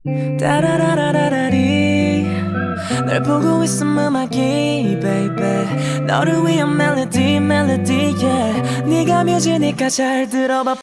따라라라라리 널 보고 있음 음악이 baby 너를 위한 멜로디 멜로디 yeah 네가 뮤지니까 잘 들어봐